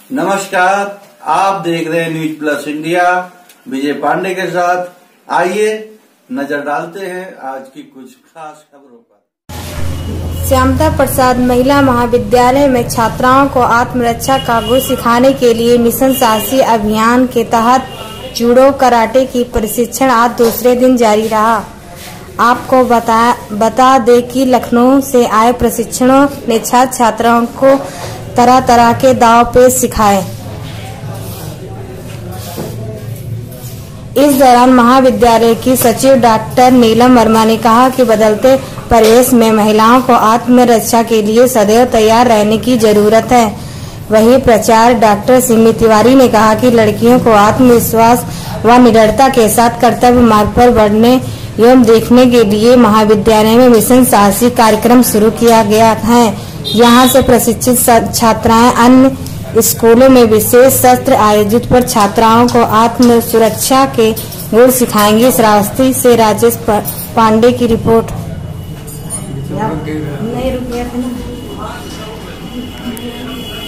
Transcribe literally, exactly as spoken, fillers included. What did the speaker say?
नमस्कार, आप देख रहे हैं news plus India Vijay Pandey के साथ। आइए नजर डालते हैं आज की कुछ खास खबरों पर। श्यामता प्रसाद महिला महाविद्यालय में छात्राओं को आत्मरक्षा का गुण सिखाने के लिए मिशन साहसी अभियान के तहत जूडो कराटे की प्रशिक्षण आज दूसरे दिन जारी रहा। आपको बता बता दे कि लखनऊ से आए प्रशिक्षकों ने छात्र छात्राओं को तरह तरह के दाव पेच सिखाए। इस दौरान महाविद्यालय की सचिव डॉक्टर नीलम वर्मा ने कहा कि बदलते परिवेश में महिलाओं को आत्मरक्षा के लिए सदैव तैयार रहने की जरूरत है। वहीं प्राचार्य डॉक्टर सिमी तिवारी ने कहा कि लड़कियों को आत्मविश्वास व निडरता के साथ कर्तव्य मार्ग पर बढ़ने एवं देखने के लिए महाविद्यालय में मिशन साहसी कार्यक्रम शुरू किया गया है। यहां से प्रशिक्षित छात्राएं अन्य स्कूलों में विशेष सत्र आयोजित पर छात्राओं को आत्म सुरक्षा के गुण सिखाएंगे। श्रावस्ती से राजेश पांडे की रिपोर्ट। नहीं रुक गया था ना।